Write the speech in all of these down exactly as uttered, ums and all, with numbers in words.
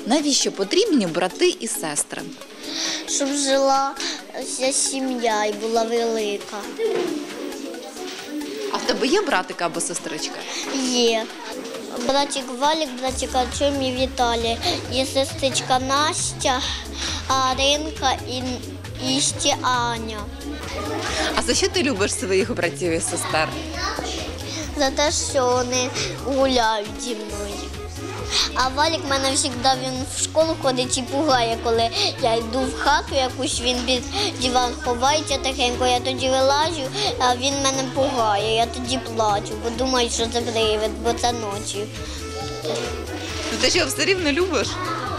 Навіщо потрібні брати і сестри? Щоб жила вся сім'я і була велика. А в тебе є братик або сестричка? Є. Братик Валік, братик Артем і Віталій. Є сестричка Настя, Аринка і, і ще Аня. А за що ти любиш своїх братів і сестер? За те, що вони гуляють зі мною. А Валік в мене завжди він в школу ходить і пугає, коли я йду в хату якусь, він під диван ховається тихенько, я тоді вилажу, а він мене пугає, я тоді плачу, бо думаю, що це привид, бо це ночі. Ну ти що, все рівно любиш?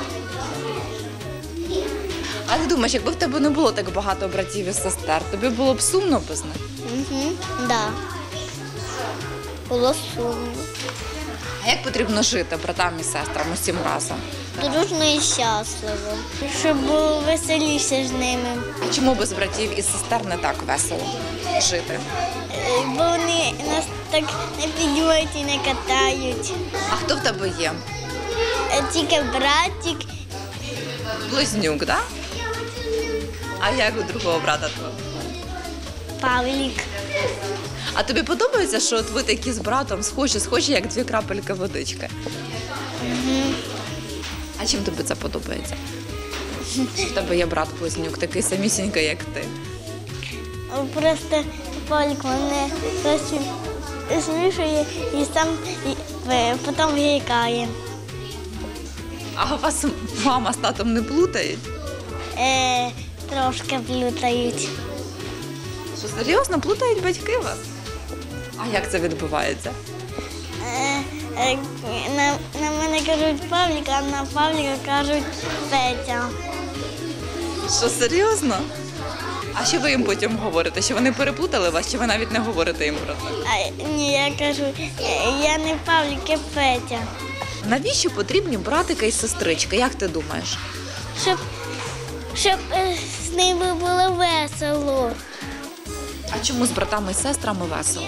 А ти думаєш, якби в тебе не було так багато братів і сестер, тобі було б сумно без них? Угу, так. Да. Було сумно. А як потрібно жити братам і сестрам усім разом? Дружно і щасливо. Щоб було веселіше з ними. А чому без братів і сестер не так весело жити? Бо вони нас так не піднімають і не катають. А хто в тебе є? Тільки братик. Близнюк, так? Да? А як у другого брата твого? Павлік. А тобі подобається, що от ви такі з братом схожі, схожі, як дві крапельки водички? Угу. А чим тобі це подобається? В тебе є брат-близнюк, такий самісінький, як ти. Просто Павлік мене трохи смішує і сам і, потім гікає. А у вас мама з татом не плутають? Е, трошки плутають. Що, серйозно, плутають батьки вас? А як це відбувається? Е, е, на, на мене кажуть Павлік, а на Павліка кажуть Петя. Що, серйозно? А що ви їм потім говорите? Що вони переплутали вас, чи ви навіть не говорите їм про це? А, ні, я кажу, я не Павлік, я Петя. Навіщо потрібні братика і сестричка, як ти думаєш? Щоб, щоб е, з ними було весело. А чому з братами і сестрами весело?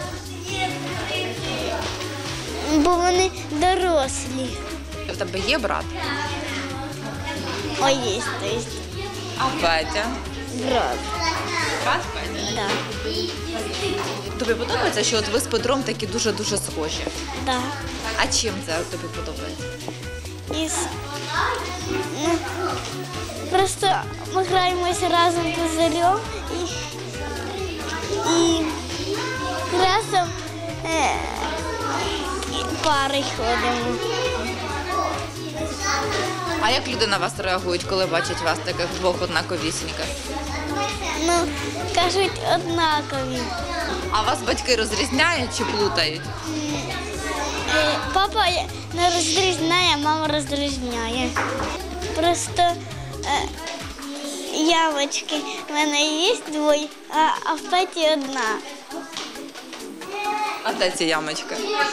Бо вони дорослі. В тебе є брат? Ой, є, то є. А Петя? Брат. Брат Петя? Да. Тобі подобається, що от ви з Петром такі дуже-дуже схожі? Да. А чим це тобі подобається? І, ну, просто ми граємося разом козирем і, і разом е, і пари ходимо. А як люди на вас реагують, коли бачать вас таких двох однаковісіньких? Ну, кажуть, однакові. А вас батьки розрізняють чи плутають? Е, Папа не розрізняє, мама розрізняє. Просто е, ямочки в мене є двоє, а, а в Петі одна. А де ці ямочки?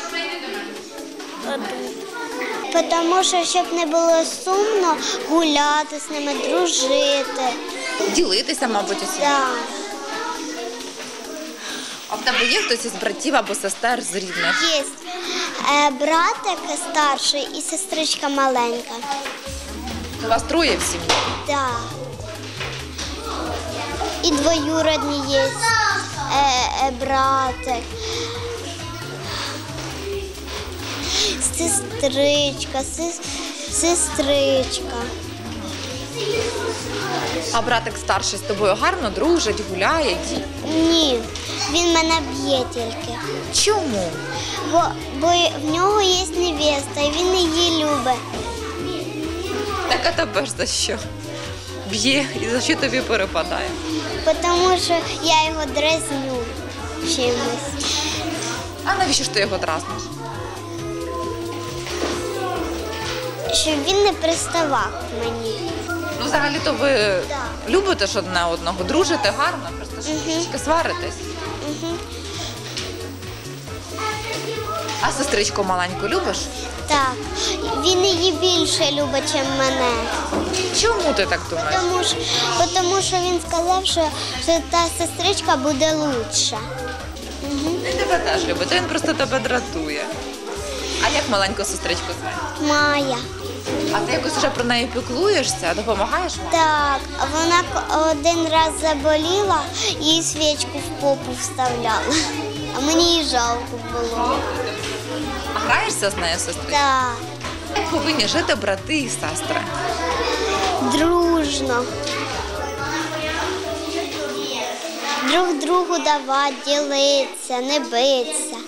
Тому що, щоб не було сумно, гуляти з ними, дружити. Ділитися, мабуть, усім. Да. А в тебе є хтось із братів або сестер з рідних? Є е, братик старший і сестричка маленька. У вас троє в сім'ї? Да. І двоюродні є е, е, братик. Сестричка, сес, сестричка. А братик старший з тобою гарно дружить, гуляє? Ні, він мене б'є тільки. Чому? Бо, бо в нього є невеста, і він її любить. Так а тебе ж за що? Б'є і за що тобі перепадає? Тому що я його дразню чимось. А навіщо ж ти його дразниш? Щоб він не приставав мені. Ну, взагалі-то ви любите ж одне одного, дружите гарно, просто що трішки сваритесь. Угу. А сестричку маленьку любиш? Так, він її більше любить, ніж мене. Чому ти так думаєш? Тому що, тому що він сказав, що, що та сестричка буде лучша. Угу. Він тебе теж любить, він просто тебе дратує. А як маленьку сестричку звати? Майя. А ти якось вже про неї піклуєшся, допомагаєш мамі? Так, вона к- один раз заболіла, їй свічку в попу вставляла. А мені її жалко було. А граєшся з нею, сестричкою? Так, Як повинні жити брати і сестри? дружно. Друг другу давати, ділитися, не битися.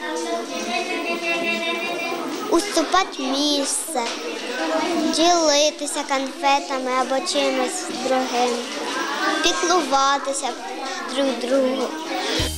Уступати місце, ділитися конфетами або чимось другим, піклуватися друг другу.